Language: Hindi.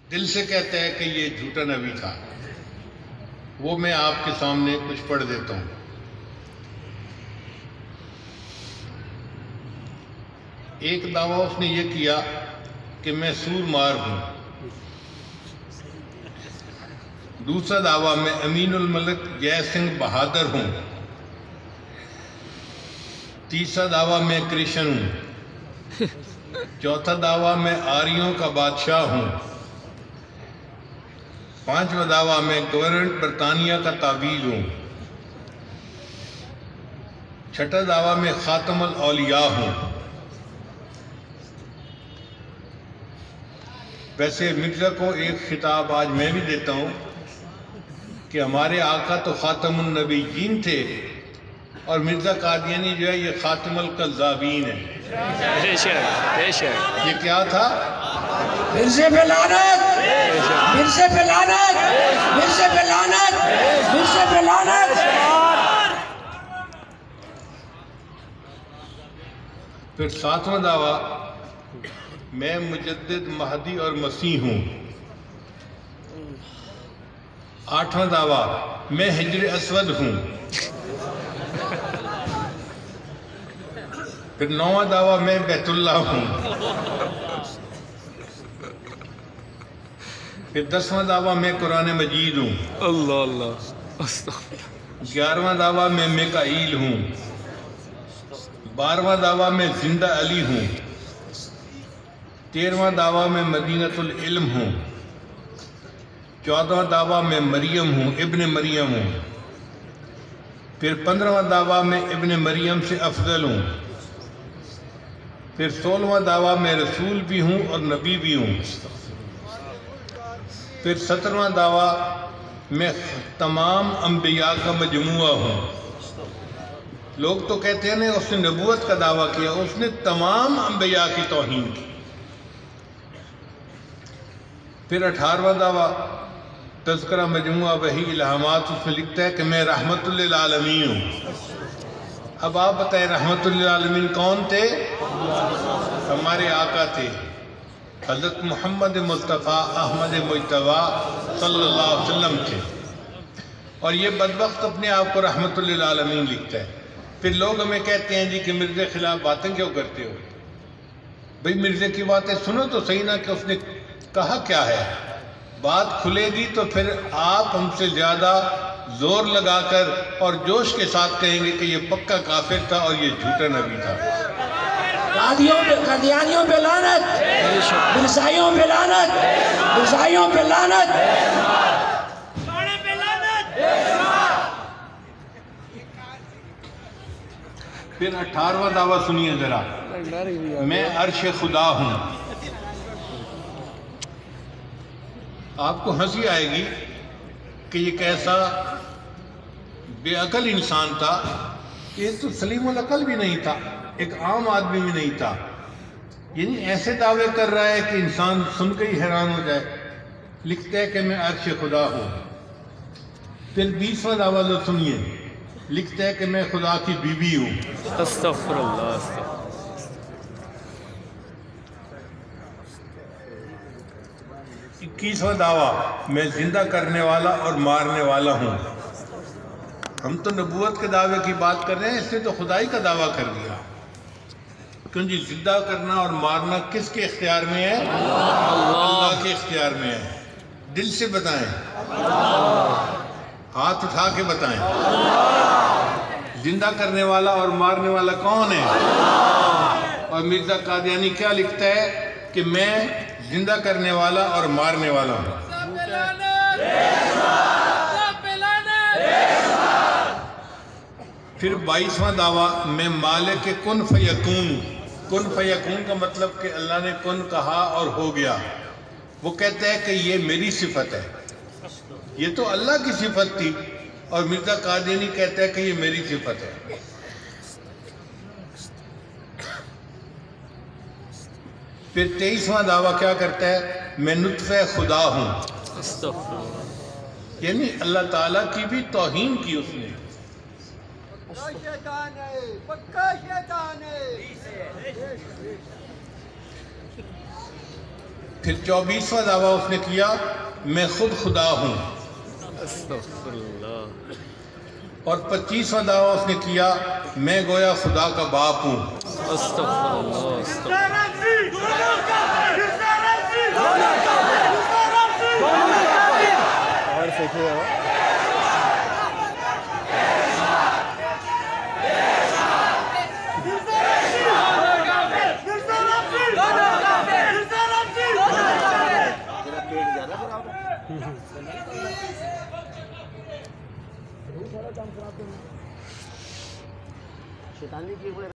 दिल से कहता है कि ये झूठा नबी था। वो मैं आपके सामने कुछ पढ़ देता हूँ। एक दावा उसने ये किया कि मैं सूरमार हूँ। दूसरा दावा मैं अमीनुल मलिक जय सिंह बहादुर हूँ। तीसरा दावा मैं कृष्ण हूँ। चौथा दावा मैं आर्यों का बादशाह हूँ। पांचवा दावा मैं गवर्नर बरतानिया का तावीज़ हूँ। छठा दावा मैं खातमुल औलिया हूँ। वैसे मिर्ज़ा को एक खिताब आज मैं भी देता हूँ कि हमारे आका तो खातमुन नबीयीन थे और मिर्ज़ा कादियानी जो है ये खातमुल कज़्ज़ाबीन है। ये क्या था? मिर्ज़े पे लानत, मिर्ज़े पे लानत, मिर्ज़े पे लानत, मिर्ज़े पे लानत। फिर सातवां दावा मैं मुजद्दिद महदी और मसीह हूँ। आठवां दावा मैं हिजर अस्वद हूँ। फिर नौवां दावा मैं बैतुल्लाह हूँ। फिर 10वां दावा मैं कुरान मजीद हूँ। अल्लाह अल्लाह। 11वां दावा मैं मिकाईल हूँ। 12वां दावा मैं जिंदा अली हूँ। 13वां दावा मैं मदीनतुल इल्म हूँ। 14वां दावा मैं मरियम हूँ, इब्ने मरियम हूँ। फिर 15वां दावा मैं इब्ने मरियम से अफजल हूँ। फिर 16वां दावा मैं रसूल भी हूँ और नबी भी हूँ। फिर 17वां दावा मैं तमाम अम्बिया का मजमुआ हूँ। लोग तो कहते हैं ना उसने नबूवत का दावा किया, उसने तमाम अम्बिया की तौहीन की। फिर 18वां दावा तज़किरा मजमुआ वही इल्हामात, उसमें लिखता है कि मैं रहमतुल लिल आलमीन हूँ। अब आप बताएं रहमतुल लिल आलमीन कौन थे? हमारे आका थे हज़रत मोहम्मद मुस्तफ़ा अहमद मुज्तबा सल्लल्लाहु अलैहि वसल्लम थे। और ये बदबख्त अपने आप को रहमतुल लिल आलमीन लिखता है। फिर लोग हमें कहते हैं जी कि मिर्ज़े खिलाफ बातें क्यों करते हो? भाई मिर्ज़े की बातें सुनो तो सही ना कि उसने कहा क्या है। बात खुलेगी तो फिर आप हमसे ज़्यादा जोर लगाकर और जोश के साथ कहेंगे कि ये पक्का काफिर था और ये झूठा नबी था। कादियानियों पे लानत, मिर्ज़ाइयों पे लानत, मिर्ज़ाइयों पे लानत। फिर 18वां दावा सुनिए जरा, मैं अर्श खुदा हूँ। आपको हंसी आएगी कि ये कैसा बेअकल इंसान था। ये तो सलीमुल अकल भी नहीं था, एक आम आदमी भी नहीं था। यानी ऐसे दावे कर रहा है कि इंसान सुनकर ही हैरान हो जाए। लिखता है कि मैं अर्श खुदा हूँ। फिर 20वां दावा लो सुनिए, लिखता है कि मैं खुदा की बीवी हूँ। अस्तगफुरुल्लाह। 21वां दावा मैं जिंदा करने वाला और मारने वाला हूँ। हम तो नबूवत के दावे की बात कर रहे हैं, इसने तो खुदाई का दावा कर दिया। क्योंकि जिंदा करना और मारना किसके इख्तियार में है? अल्लाह के इख्तियार में है। दिल से बताएं, हाथ उठा के बताएं, जिंदा करने वाला और मारने वाला कौन है? और मिर्ज़ा कादियानी क्या लिखता है कि मैं जिंदा करने वाला और मारने वाला हूँ। फिर 22वां दावा मैं मालिक के कुन फयकून। कुन फयकून का मतलब कि अल्लाह ने कुन कहा और हो गया। वो कहता है कि ये मेरी सिफत है। ये तो अल्लाह की सिफत थी और मिर्ज़ा कादियानी कहता है कि ये मेरी सिफत है। फिर 23वां दावा क्या करता है? मैं नुत्फ़े खुदा हूँ। यानी अल्लाह ताला की भी तौहीन की उसने। फिर 24वां दावा उसने किया, मैं खुद खुदा हूँ। अस्तगफिरुल्लाह। और 25वां दावा उसने किया, मैं गोया खुदा का बाप हूँ। अस्तगफिरुल्लाह, अस्तगफिरुल्लाह। शैतानी की